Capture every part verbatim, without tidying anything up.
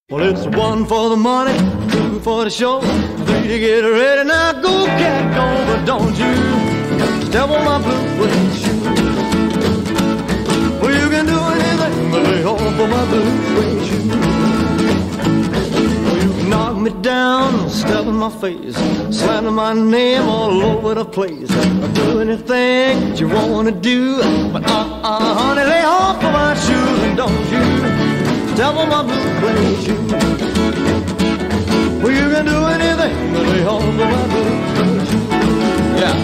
Well, it's one for the money, two for the show, three to get ready. Now go, cat, go, but don't you step on my blue suede shoes. Well, you can do anything but lay off of my blue suede shoes. Well, you can knock me down, step in my face, slander my name all over the place. I'll do anything that you want to do, but uh-uh, honey, lay off of my shoes and don't you step on my blue suede shoes. Well, you can do anything but lay off of my blue suede shoes. Yeah.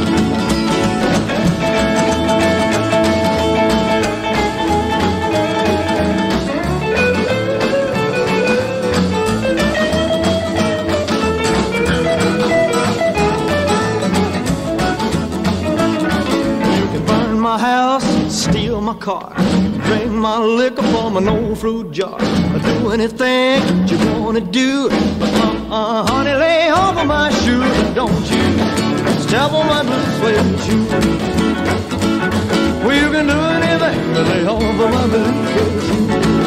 You can burn my house, steal my car, drink my liquor from an old fruit jar, or do anything that you wanna do, but uh-uh, honey, lay off of my shoes and don't you step on my blue suede shoes. Well, you can do anything but lay off of my blue suede shoes.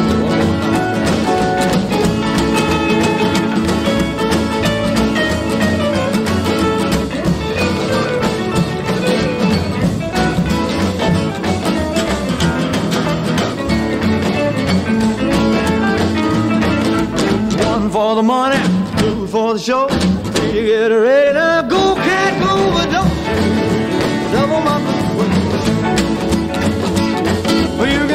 For the money, two for the show, three to get ready. Now go, cat, go, but don't you double my blue suede shoes. Well, you